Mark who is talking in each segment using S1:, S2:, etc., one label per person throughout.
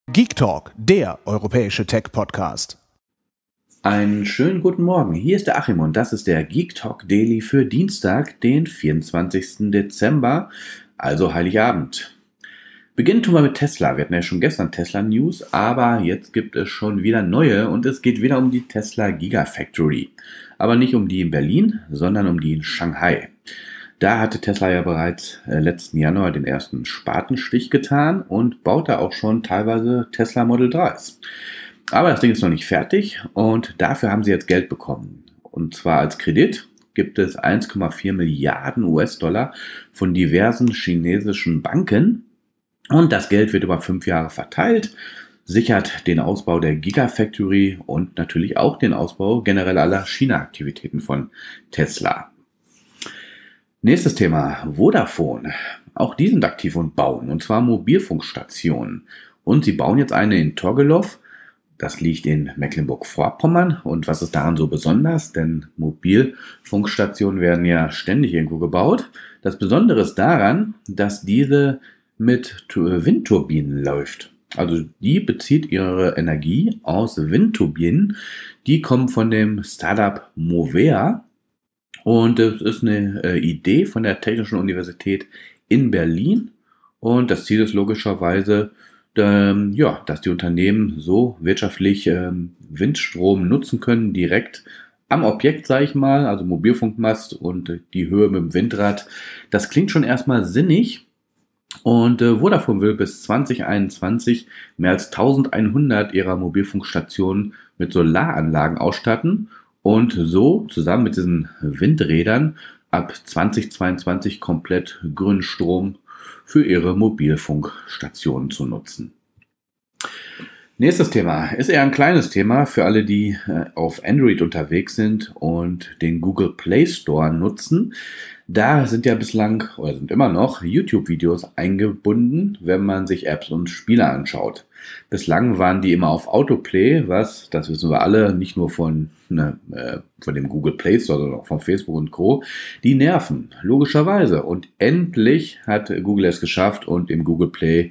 S1: Geek Talk, der europäische Tech-Podcast.
S2: Einen schönen guten Morgen, hier ist der Achim und das ist der Geek Talk Daily für Dienstag, den 24. Dezember, also Heiligabend. Beginnen tun wir mit Tesla. Wir hatten ja schon gestern Tesla-News, aber jetzt gibt es schon wieder neue und es geht wieder um die Tesla Gigafactory. Aber nicht um die in Berlin, sondern um die in Shanghai. Da hatte Tesla ja bereits letzten Januar den ersten Spatenstich getan und baut da auch schon teilweise Tesla Model 3s. Aber das Ding ist noch nicht fertig und dafür haben sie jetzt Geld bekommen. Und zwar als Kredit gibt es 1,4 Milliarden US-Dollar von diversen chinesischen Banken. Und das Geld wird über 5 Jahre verteilt, sichert den Ausbau der Gigafactory und natürlich auch den Ausbau generell aller China-Aktivitäten von Tesla. Nächstes Thema, Vodafone. Auch die sind aktiv und bauen, und zwar Mobilfunkstationen. Und sie bauen jetzt eine in Torgelow. Das liegt in Mecklenburg-Vorpommern. Und was ist daran so besonders? Denn Mobilfunkstationen werden ja ständig irgendwo gebaut. Das Besondere ist daran, dass diese mit Windturbinen läuft. Also die bezieht ihre Energie aus Windturbinen. Die kommen von dem Startup Movea. Und es ist eine Idee von der Technischen Universität in Berlin. Und das Ziel ist logischerweise, dass die Unternehmen so wirtschaftlich Windstrom nutzen können, direkt am Objekt, sage ich mal, also Mobilfunkmast und die Höhe mit dem Windrad. Das klingt schon erstmal sinnig. Und Vodafone will bis 2021 mehr als 1100 ihrer Mobilfunkstationen mit Solaranlagen ausstatten. Und so zusammen mit diesen Windrädern ab 2022 komplett grünen Strom für ihre Mobilfunkstationen zu nutzen. Nächstes Thema ist eher ein kleines Thema für alle, die auf Android unterwegs sind und den Google Play Store nutzen. Da sind ja bislang oder sind immer noch YouTube-Videos eingebunden, wenn man sich Apps und Spiele anschaut. Bislang waren die immer auf Autoplay, was, das wissen wir alle, nicht nur von dem Google Play Store, sondern auch von Facebook und Co. Die nerven, logischerweise. Und endlich hat Google es geschafft und im Google Play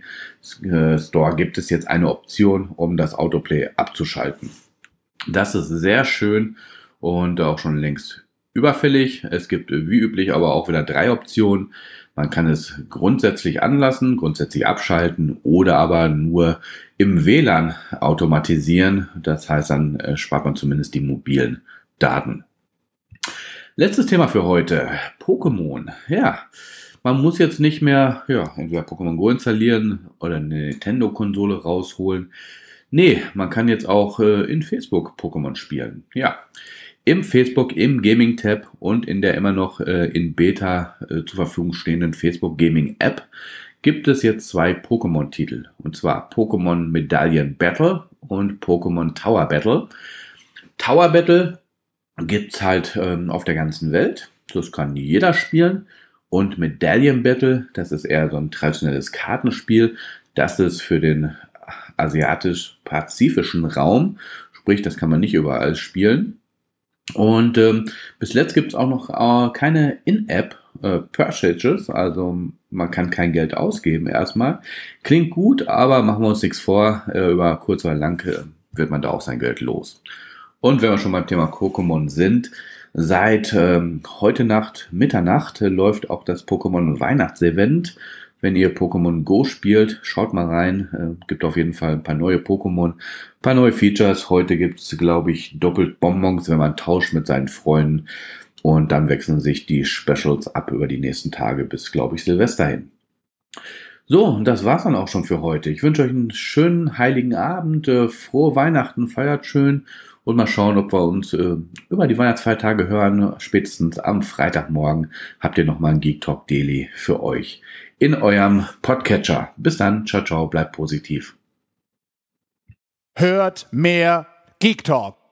S2: Store gibt es jetzt eine Option, um das Autoplay abzuschalten. Das ist sehr schön und auch schon längst überfällig. Es gibt wie üblich aber auch wieder 3 Optionen. Man kann es grundsätzlich anlassen, grundsätzlich abschalten oder aber nur im WLAN automatisieren. Das heißt, dann spart man zumindest die mobilen Daten. Letztes Thema für heute, Pokémon. Ja, man muss jetzt nicht mehr entweder Pokémon Go installieren oder eine Nintendo-Konsole rausholen. Nee, man kann jetzt auch in Facebook Pokémon spielen. Ja. Im Facebook, im Gaming-Tab und in der immer noch in Beta zur Verfügung stehenden Facebook Gaming App gibt es jetzt 2 Pokémon-Titel. Und zwar Pokémon Medaillen Battle und Pokémon Tower Battle. Tower Battle gibt's halt auf der ganzen Welt. Das kann jeder spielen. Und Medaillen Battle, das ist eher so ein traditionelles Kartenspiel. Das ist für den asiatisch-pazifischen Raum. Sprich, das kann man nicht überall spielen. Und bis jetzt gibt es auch noch keine In-App Purchases, also man kann kein Geld ausgeben erstmal. Klingt gut, aber machen wir uns nichts vor, über kurz oder lang wird man da auch sein Geld los. Und wenn wir schon beim Thema Pokémon sind, seit heute Nacht, Mitternacht, läuft auch das Pokémon Weihnachtsevent. Wenn ihr Pokémon Go spielt, schaut mal rein. Gibt auf jeden Fall ein paar neue Pokémon, ein paar neue Features. Heute gibt es, glaube ich, doppelt Bonbons, wenn man tauscht mit seinen Freunden. Und dann wechseln sich die Specials ab über die nächsten Tage bis, glaube ich, Silvester hin. So, und das war's dann auch schon für heute. Ich wünsche euch einen schönen heiligen Abend, frohe Weihnachten, feiert schön und mal schauen, ob wir uns über die Weihnachtsfeiertage hören. Spätestens am Freitagmorgen habt ihr nochmal ein Geek Talk Daily für euch in eurem Podcatcher. Bis dann, ciao, ciao, bleibt positiv.
S1: Hört mehr Geek Talk.